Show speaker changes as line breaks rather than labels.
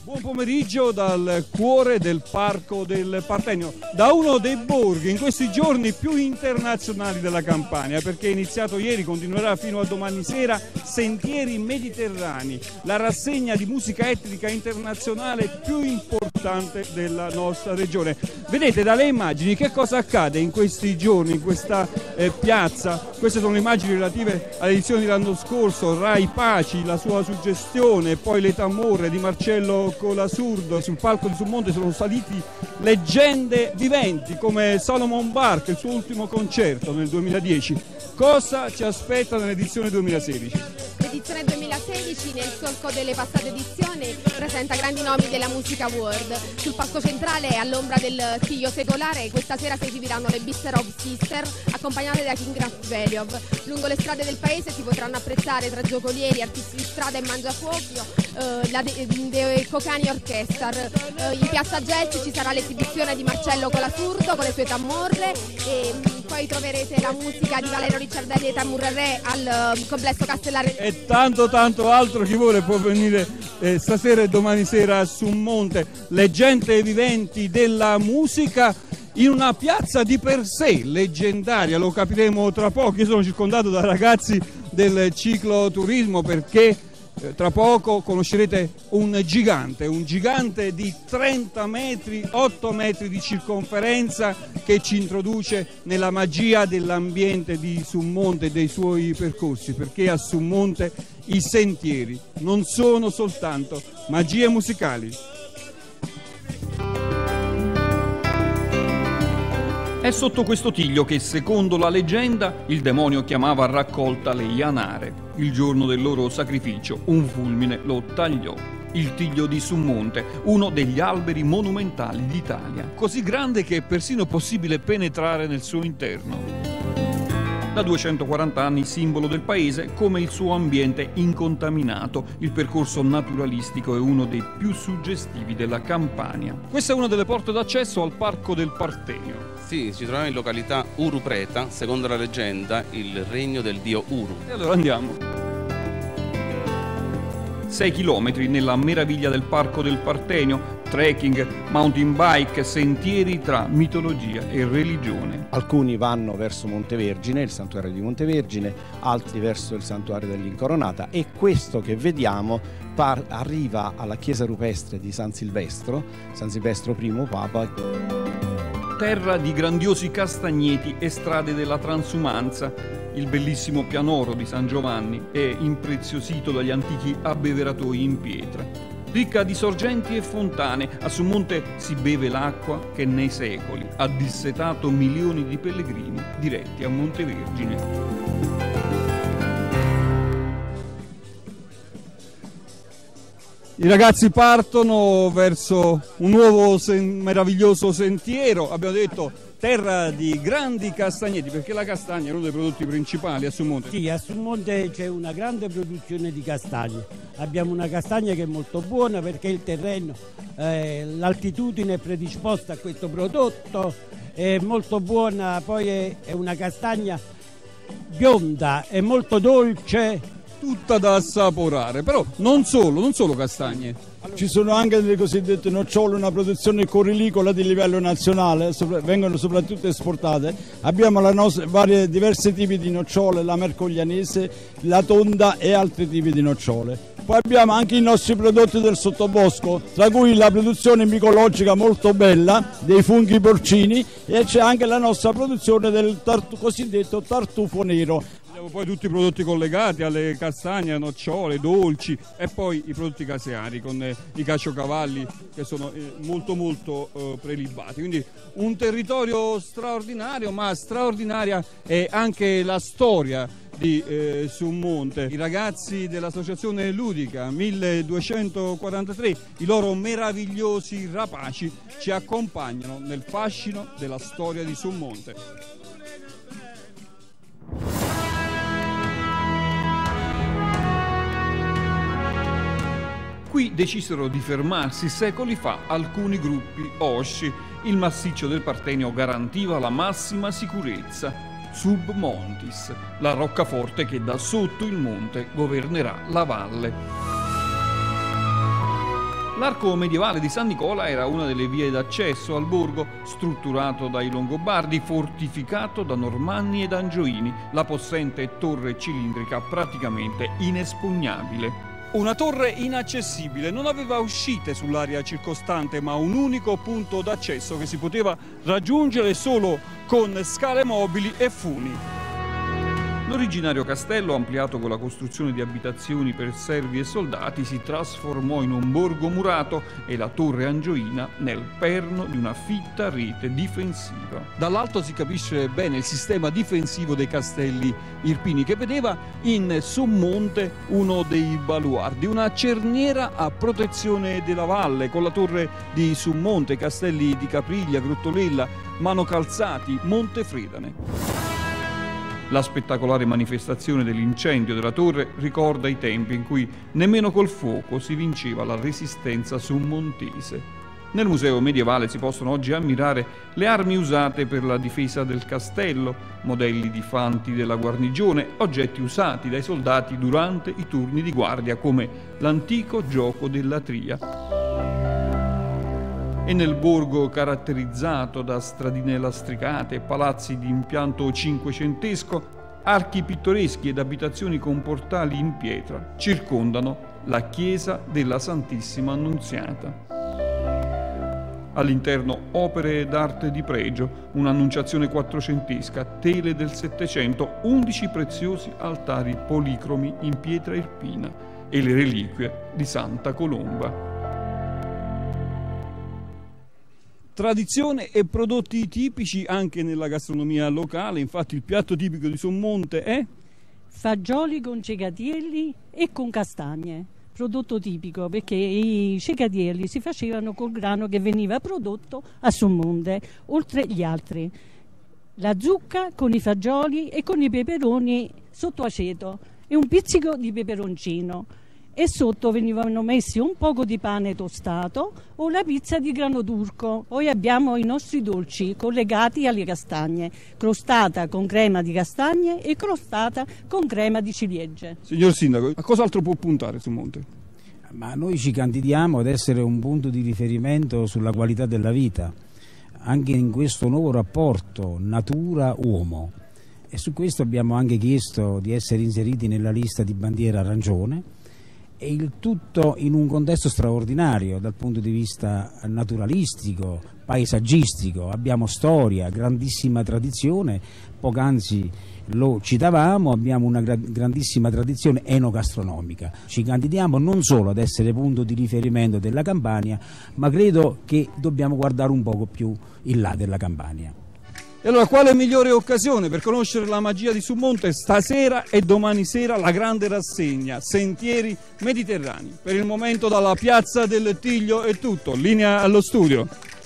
Buon pomeriggio dal cuore del Parco del Partenio, da uno dei borghi in questi giorni più internazionali della Campania, perché è iniziato ieri, continuerà fino a domani sera, Sentieri Mediterranei, la rassegna di musica etnica internazionale più importante della nostra regione. Vedete dalle immagini che cosa accade in questi giorni, in questa piazza. Queste sono le immagini relative all'edizione dell'anno scorso, Rai Paci, la sua suggestione, poi Le Tamorre di Marcello Colasurdo. Sul palco di Summonte sono saliti leggende viventi come Solomon Burke, il suo ultimo concerto nel 2010. Cosa ci aspetta nell'edizione 2016?
L'edizione 2016, nel solco delle passate edizioni, presenta grandi nomi della musica world. Sul palco centrale, all'ombra del Tiglio secolare, questa sera si esibiranno le Bister of Sister, accompagnate da King Ratveliov. Lungo le strade del paese si potranno apprezzare tra giocolieri, artisti di strada e mangiafuoco la The Cocani Orchestra. In piazza Jazz ci sarà l'esibizione di Marcello Colasurdo con le sue tamorre e poi troverete la musica di Valerio Ricciardelli e Tamurrerè al complesso Castellare.
E tanto altro, chi vuole può venire stasera e domani sera a Summonte, leggende viventi della musica in una piazza di per sé leggendaria, lo capiremo tra poco. Io sono circondato da ragazzi del cicloturismo perché tra poco conoscerete un gigante di 30 metri, 8 metri di circonferenza che ci introduce nella magia dell'ambiente di Summonte e dei suoi percorsi, perché a Summonte i sentieri non sono soltanto magie musicali. È sotto questo tiglio che, secondo la leggenda, il demonio chiamava a raccolta le ianare. Il giorno del loro sacrificio, un fulmine lo tagliò. Il Tiglio di Summonte, uno degli alberi monumentali d'Italia, così grande che è persino possibile penetrare nel suo interno. Da 240 anni simbolo del paese, come il suo ambiente incontaminato. Il percorso naturalistico è uno dei più suggestivi della Campania. Questa è una delle porte d'accesso al Parco del Partenio.
Sì, ci troviamo in località Uru Preta, secondo la leggenda il regno del dio Uru.
E allora andiamo. 6 chilometri nella meraviglia del Parco del Partenio, trekking, mountain bike, sentieri tra mitologia e religione.
Alcuni vanno verso Montevergine, il santuario di Montevergine, altri verso il santuario dell'Incoronata, e questo che vediamo arriva alla chiesa rupestre di San Silvestro I Papa.
Terra di grandiosi castagneti e strade della transumanza. Il bellissimo pianoro di San Giovanni è impreziosito dagli antichi abbeveratoi in pietra. Ricca di sorgenti e fontane, a Summonte si beve l'acqua che nei secoli ha dissetato milioni di pellegrini diretti a Montevergine. I ragazzi partono verso un nuovo meraviglioso sentiero, abbiamo detto terra di grandi castagneti, perché la castagna è uno dei prodotti principali a Summonte.
Sì, a Summonte c'è una grande produzione di castagne. Abbiamo una castagna che è molto buona perché il terreno, l'altitudine è predisposta a questo prodotto, è molto buona, poi è una castagna bionda, è molto dolce.
Tutta da assaporare, però non solo castagne.
Ci sono anche delle cosiddette nocciole, una produzione corilicola di livello nazionale, vengono soprattutto esportate. Abbiamo diversi tipi di nocciole, la mercoglianese, la tonda e altri tipi di nocciole. Poi abbiamo anche i nostri prodotti del sottobosco, tra cui la produzione micologica molto bella dei funghi porcini, e c'è anche la nostra produzione del cosiddetto tartufo nero.
Poi tutti i prodotti collegati alle castagne, nocciole, dolci, e poi i prodotti caseari con i caciocavalli che sono molto prelibati. Quindi un territorio straordinario, ma straordinaria è anche la storia di Summonte. I ragazzi dell'associazione ludica 1243, i loro meravigliosi rapaci, ci accompagnano nel fascino della storia di Summonte. Qui decisero di fermarsi secoli fa alcuni gruppi osci. Il massiccio del Partenio garantiva la massima sicurezza. Sub Montis, la roccaforte che da sotto il monte governerà la valle. L'arco medievale di San Nicola era una delle vie d'accesso al borgo, strutturato dai Longobardi, fortificato da Normanni ed Angioini, la possente torre cilindrica praticamente inespugnabile. Una torre inaccessibile, non aveva uscite sull'area circostante, ma un unico punto d'accesso che si poteva raggiungere solo con scale mobili e funi. L'originario castello, ampliato con la costruzione di abitazioni per servi e soldati, si trasformò in un borgo murato e la torre angioina nel perno di una fitta rete difensiva. Dall'alto si capisce bene il sistema difensivo dei castelli irpini, che vedeva in sommonte uno dei baluardi, una cerniera a protezione della valle, con la torre di Summonte, castelli di Capriglia, Grottolella, Manocalzati, Montefredane. La spettacolare manifestazione dell'incendio della torre ricorda i tempi in cui nemmeno col fuoco si vinceva la resistenza summontese. Nel museo medievale si possono oggi ammirare le armi usate per la difesa del castello, modelli di fanti della guarnigione, oggetti usati dai soldati durante i turni di guardia, come l'antico gioco della tria. E nel borgo, caratterizzato da stradine lastricate e palazzi di impianto cinquecentesco, archi pittoreschi ed abitazioni con portali in pietra circondano la chiesa della Santissima Annunziata. All'interno opere d'arte di pregio, un'annunciazione quattrocentesca, tele del Settecento, 11 preziosi altari policromi in pietra irpina e le reliquie di Santa Colomba. Tradizione e prodotti tipici anche nella gastronomia locale, infatti il piatto tipico di Sommonte è?
Fagioli con cecatielli e con castagne, prodotto tipico perché i cecatielli si facevano col grano che veniva prodotto a Sommonte, oltre gli altri. La zucca con i fagioli e con i peperoni sotto aceto e un pizzico di peperoncino. E sotto venivano messi un poco di pane tostato o la pizza di grano turco. Poi abbiamo i nostri dolci collegati alle castagne, crostata con crema di castagne e crostata con crema di ciliegie.
Signor Sindaco, a cos'altro può puntare Sommonte?
Ma noi ci candidiamo ad essere un punto di riferimento sulla qualità della vita, anche in questo nuovo rapporto natura-uomo. E su questo abbiamo anche chiesto di essere inseriti nella lista di bandiera arancione, e il tutto in un contesto straordinario dal punto di vista naturalistico, paesaggistico. Abbiamo storia, grandissima tradizione, poc'anzi lo citavamo, abbiamo una grandissima tradizione enogastronomica. Ci candidiamo non solo ad essere punto di riferimento della Campania, ma credo che dobbiamo guardare un poco più in là della Campania.
E allora quale migliore occasione per conoscere la magia di Sommonte? Stasera e domani sera la grande rassegna Sentieri Mediterranei. Per il momento dalla Piazza del Tiglio è tutto, linea allo studio.